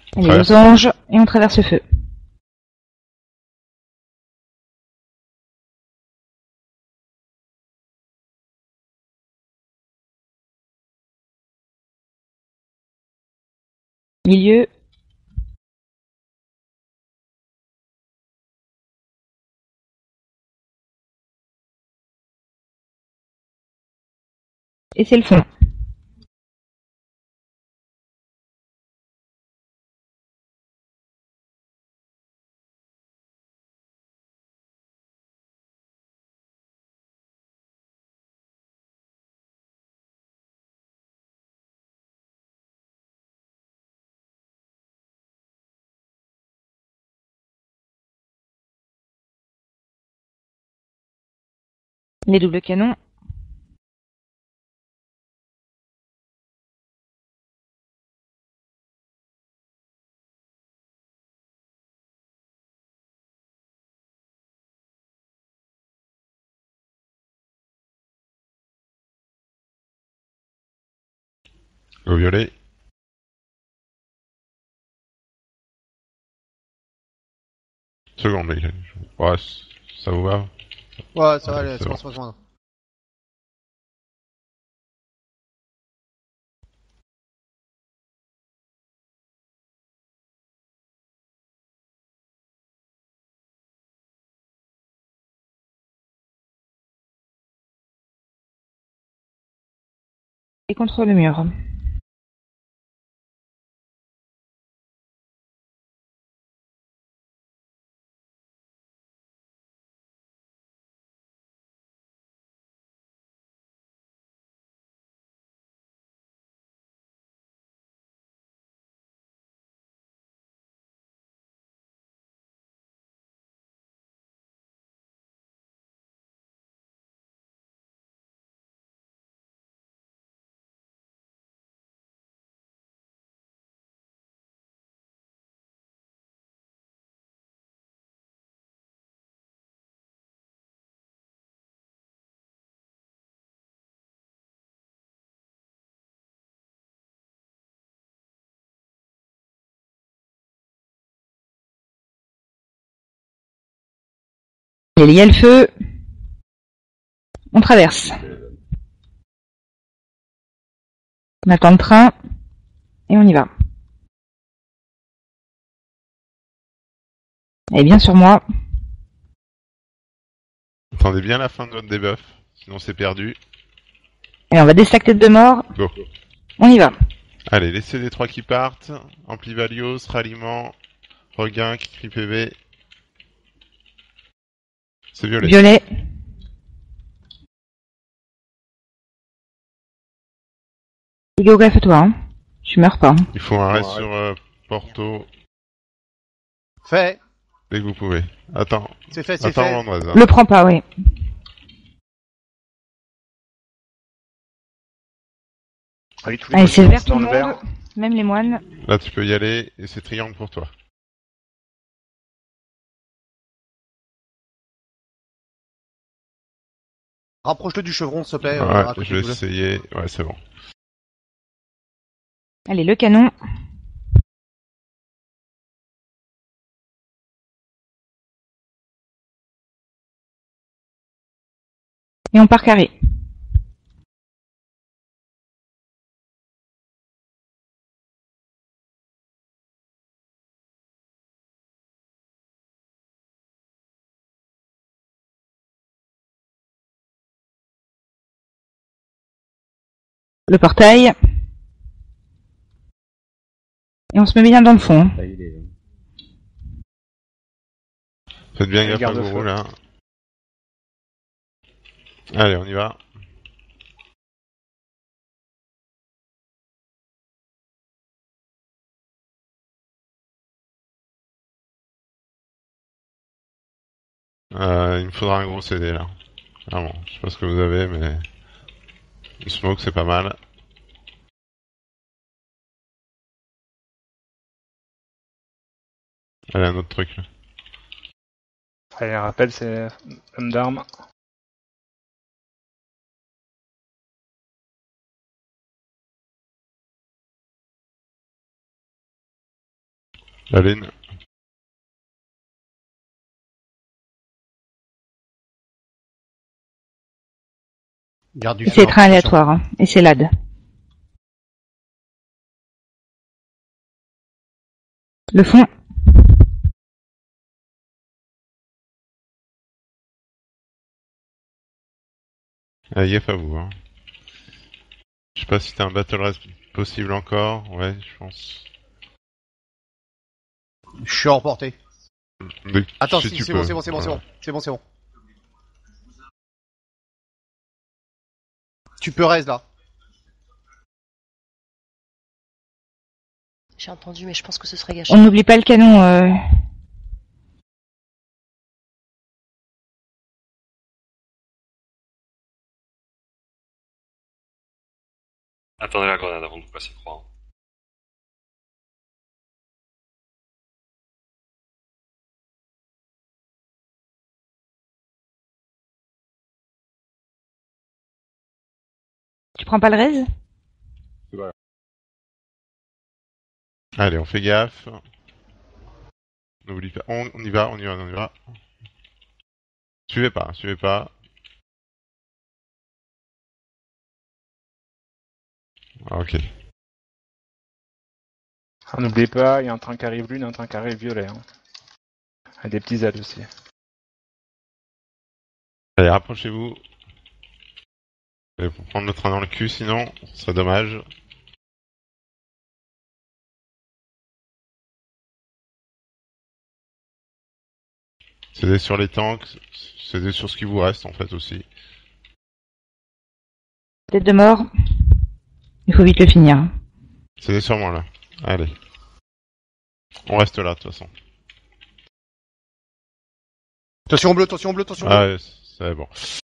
Allez, losange, et on traverse le feu. Milieu. Et c'est le fond. Les doubles canons. Au violet. Seconde, les gars. Ouais, ça vous va? Ouais, ça va, Allez, allez, c'est c'est bon, bon. c'est bon. Et contre le mur. Il y a le feu. On traverse. On attend le train. Et on y va. Elle est bien sur moi. Attendez bien la fin de votre debuff, sinon c'est perdu. Et on va déstack tête de mort. Go. On y va. Allez, laissez les 3 qui partent. Ampli Valios, ralliement, regain, cri PV. C'est violet. Violet. Go gaffe à toi. Hein. Tu meurs pas. Il faut un reste sur Porto Fait. dès que vous pouvez. Attends, C'est fait, c'est attends fait. Landoise. Hein. Le prends pas, oui. Allez, tous les Allez, c'est potions vert tout dans le le monde. vert. Même les moines. Là tu peux y aller et c'est triangle pour toi. Rapproche-le du chevron, s'il te plaît, Ouais, à côté je vais de vous. essayer. Ouais, c'est bon. Allez, le canon. Et on part carré. Le portail. Et on se met bien dans le fond. Hein. Faites bien Allez, gaffe à garde-feu. Gourou là. Allez, on y va. Il me faudra un gros CD là. Vraiment, je sais pas ce que vous avez, mais le smoke c'est pas mal. Allez, un autre truc là. Allez, un rappel, c'est homme d'armes. La ligne. Garde du Et feu. c'est train aléatoire, hein. Et c'est LAD. Le fond. Ah, gaffe à vous, hein. Je sais pas si t'as un battle rest possible encore. Ouais, je pense. Je suis en portée. Mais Attends, si si, tu c'est peux. bon, c'est bon, c'est bon, c'est Voilà. bon. C'est bon, c'est bon. Tu peux reste là. J'ai entendu, mais je pense que ce serait gâché. On n'oublie pas le canon. Attendez la grenade avant de vous passer 3. Tu prends pas le raise? Allez, on fait gaffe. N'oublie pas. On y va, on y va, on y va. Suivez pas, suivez pas. Ah, ok. Ah, n'oubliez pas, il y a un train qui arrive lune, un train qui arrive violet. Hein. Et des petits Z aussi. Allez, rapprochez-vous. Pour prendre le train dans le cul, sinon, ce serait dommage. Cédez sur les tanks, cédez sur ce qui vous reste en fait aussi. Tête de mort. Il faut vite le finir. Cédez sur moi là. Allez. On reste là de toute façon. Attention bleu, attention bleu, attention bleu. Ah ouais, c'est bon.